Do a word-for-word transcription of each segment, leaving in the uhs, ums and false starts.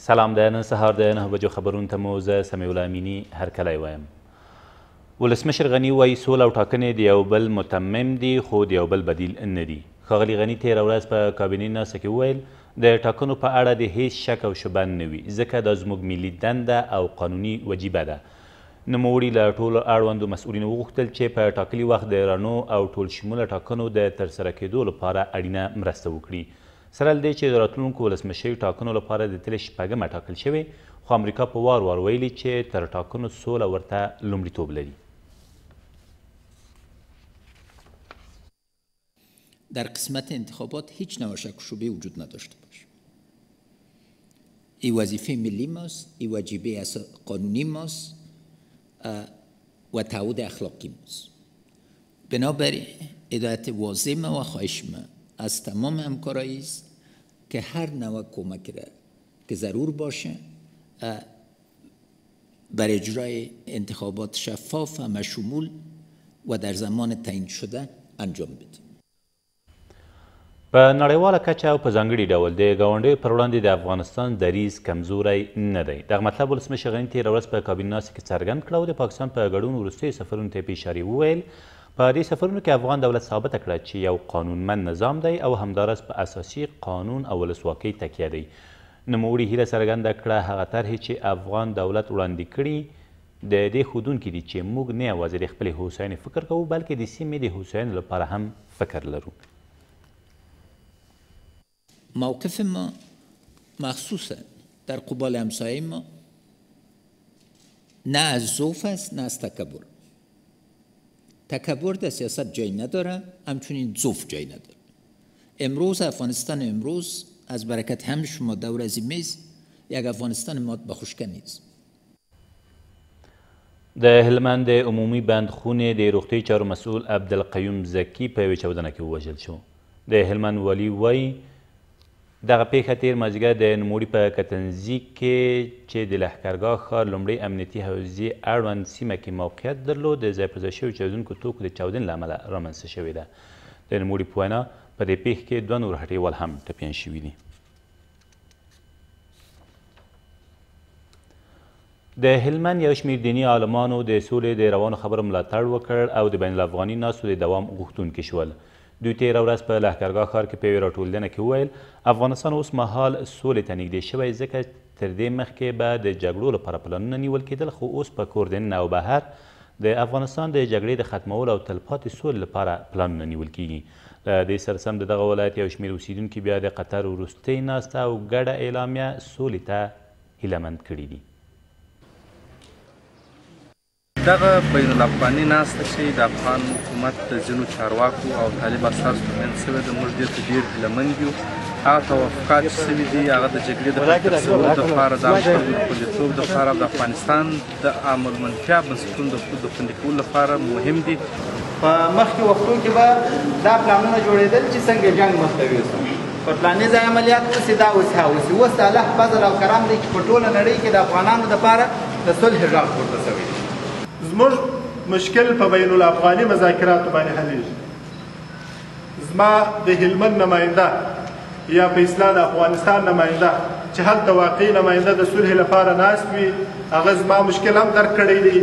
سلام د نن سهار د نهه بجو خبرونو ته مو زه سمیع الله امیني هرکلی وایم. ولسمشر غني وایي سوله او ټاکنې د یو بل متمم دي خو د یو بل بدیل نه دي. ښاغلي غني تېره ورځ په کابینې ناسته کې وویل د ټاکنو په اړه د هیڅ شک او شبه نه وي ځکه دا زموږ ملي دنده او قانوني وجیبه ده. نوموړي له ټولو اړوندو مسؤلینو وغوښتل چې په ټاکلي وخت د رڼو او ټول شموله ټاکنو د ترسره کېدو لپاره اړینه مرسته وکړي. سره له دې چې د راتلونکو ولسمشري ټاکنو لپاره د تلې شپږمه ټاکل شوې خو امریکا په وار وار ویلي چې تر ټاکنو سوله ورته لومړیتوب لري. در قسمت انتخابات هیچ نوع شک و شبهه وجود نداشته باشه. این وظیفه ملی ماست، این واجبه قانونی ماست و تعهد اخلاقی ماست. بنابراین هدایت واضح ما و خواهش ما از تمام همکارایی است که هر نوع کمک را که ضرور باشه بر اجرای انتخابات شفاف و مشمول و در زمان تعیین شده انجام بدیم. په نړیواله کچه او په ځانګړي ډول د ګاونډیو پر وړاندې د افغانستان دریځ کمزوری نه دی. دغه مطلب ولسمشر غني تېره ورځ په کابینې ناستې کې څرګند کړه او د پاکستان په ګډون وروستیو سفرونو ته یې په اشارې وویل په دې سفرونو کې افغان دولت ثابته کړه چې یو قانونمند نظام دی او همداراز په اساسي قانون او ولسواکۍ تکیه دی. نوموړي هیله څرګنده کړه هغه طرحې چې افغان دولت وړاندې کړي د دې ښودونکي دي چې موږ نه یوازې د خپلې هوساینې فکر کوو بلکې د سیمې د هوساینې لپاره هم فکر لرو. موقف ما مخصوصا در قبال همسایه ما نه از ضعف است نه از تکبر. تکبر در سیاست جای نداره، همچنین ضعف جای نداره. امروز افغانستان امروز از برکت هم شما دور از این میز یک افغانستان مات به خشکه نیست. د هلمند عمومي بندخونې د روغتیایي چارو مسؤل عبدالقیوم زکي په یوې چاودنه کې ووژل شو. د هلمند والي وایي دغه پیښه تېر مازدیګر د نوموړي په کتنزي کې چې د لښکرګاه ښار لومړۍ امنیتي حوزې اړوند سیمه کې موقعیت درلود د ځای پر ځای شویو چاودونکو توکو د چاودنې له امله رامنځته شوې ده. د نوموړي په وینا په دې پیښه کې دوه نور هټیوال هم ټپیان شوي دي. د هلمند یو شمېر دیني عالمانو د سولې د روانو خبرو ملاتړ وکړ او د بین الافغاني ناستو د دوام غوښتونکي شول. دوی تېره ورځ په لښکرګاه ښار کې په یوې راټولېدنه کې وویل افغانستان اوس مهال سولې ته نږدې شوی ځکه تر دې مخکې به د جګړو لپاره پلانونه نیول کېدل خو اوس په کور دننه او بهر د افغانستان د جګړې د ختمولو او تلپاتې سولې لپاره پلانونه نیول کېږي. له دې سره سم د دغه ولایت یو شمېر اوسیدونکي بیا د قطر وروستۍ ناسته او ګډه اعلامیه سولې ته هیلهمند کړي دي. دغه بین الافغاني ناسته چې د افغان حکومت د ځینو چارواکو او طالب اساسو ترمنځ شوې ده موږ دې ته ډېر هیلهمند یو. هغه توافقات چې شوي دي هغه د جګړې د پای ته دپاره د خلکو د خوندیتوب دپاره او د افغانستان د عملمنتیا بنسټونو د خوندي کولو لپاره مهم دي. په مخکې وختونو کې به دا پلانونه جوړېدل چې څنګه جنګ مخته یوسو په پلاني ځای عملیات اوسې دا اوس ها اوسې اوس د الله فضل او کرم دی چې په ټوله نړۍ کې د افغانانو دپاره د صلح غږ پورته شوی دی. زموږ مشکل په بین الافغاني مذاکراتو باندې حلیږي. زما د هلمند نماینده یا په اصلاح د افغانستان نماینده چې هلته واقعي نماینده د صلح لپاره ناست وي هغه زما مشکل هم درک کړی دی.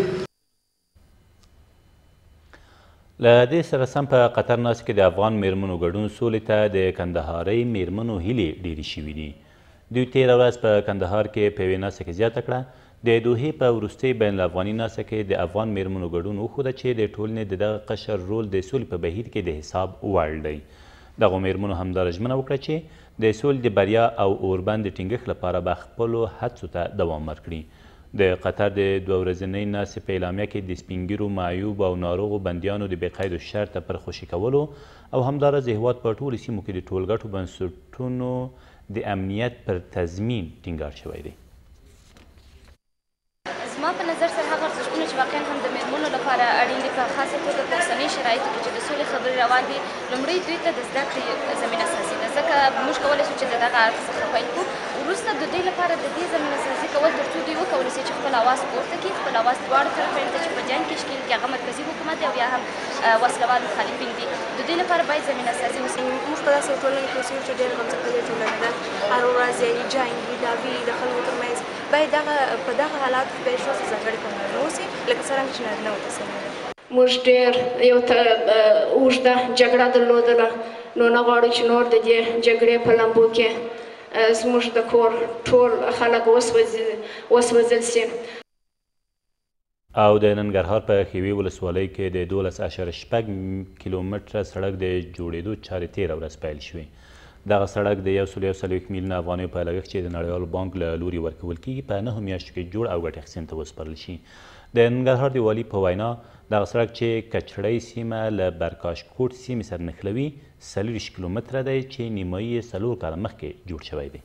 له دې سره سم په قطر ناستې کې د افغان میرمنو ګډون سولې ته د کندهارۍ میرمنو هیلې ډېرې شوي دي. دوی تېره ورځ په کندهار کې په یوې ناستې کې زیاته کړه د دوحې په وروستۍ بین الافغاني ناسته کې د افغان میرمنو ګډون وښوده چې د ټولنې د دغه قشر رول د سولې په بهیر کې د حساب وړ دی. دغو میرمنو همداره ژمنه وکړه چې د سولې د بریا او اوربند د ټینګښت لپاره به خپلو هڅو ته دوام ورکړي. د قطر د دوه ورځنۍ ناستې په اعلامیه کې د سپین ږیرو معیوب او ناروغو بندیانو د بېقیدو شرطه پر خوشي کولو او همداراز د هېواد په ټولو سیمو کې د ټولګټو بنسټونو د امنیت پر تضمین ټینګار شوی دی. زما په نظر سره هغه ارزښتونه چې واقعا هم د مېرمنو لپاره اړین دي په خاصه توګه په اوسنۍ شرایطو کې چې د سولې خبرې روان دي لومړی دوی ته د زده کړې زمینه سازي ده ځکه موږ کولی شو چې د دغه اړخ څخه پیل کړو وروسته د دوی لپاره د دې زمینه سازي کول تر څو دوی وکولی شي چې خپل اواز پورته کړي خپل اواز دواړو طرفینو ته چې په جنګ کې شکیل کې هغه مرکزي حکومت دی او یا هم وسلوال مخالفین دي د دوی لپاره باید زمینه سازي وشي موږ په داسې ټولنه کې اوسېږو چې ډېره غمزدلې ټولنه ده هر ورځ یعنې جنګ وي دعوې د خلکو تر منځ باید دغه په دغه حالاتو کې باید ښځو ځانګړې پاملرنه وشي لکه څرنګه چې نارینه ورته شوې ده موږ ډېر یو اوږده جګړه درلودله نو نه غواړو چې نور د دې جګړې په لمبو کې زموږ د کور ټول خلک وسوځل شي او د ننګرهار په ښېوې ولسوالۍ کې د دولس اعشاریه شپږ کیلومتره سړک د جوړېدو چارې تېره ورځ پیل شوې دغه سړک د یو سل یو څلوېښت میلیونه افغانیو په لګښت چې د نړیوال بانک له لوري ورکول کېږي په نهو میاشتو کې جوړ او ګټې اخیستنې ته وسپارل شي د ننګرهار د والي په وینا دغه سړک چې کچړۍ سیمه له برکاشکوټ سیمې سره نښلوي څلوېښت کیلومتره دی چې نیمایي یې څلور کاله مخکې جوړ شوی دی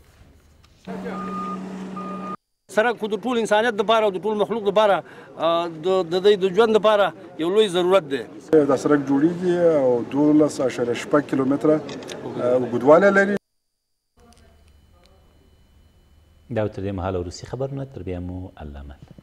سړک خو د ټول انسانیت دپاره او د ټول مخلوق دپاره د دوی د ژوند دپاره یو لوی ضرورت دی دا سړک جوړیږي او دولس اعشاریه شپږ کیلومتره اوږدوالی لري دا تر دې مهاله وروستي خبرونه تر بیا مو الله امان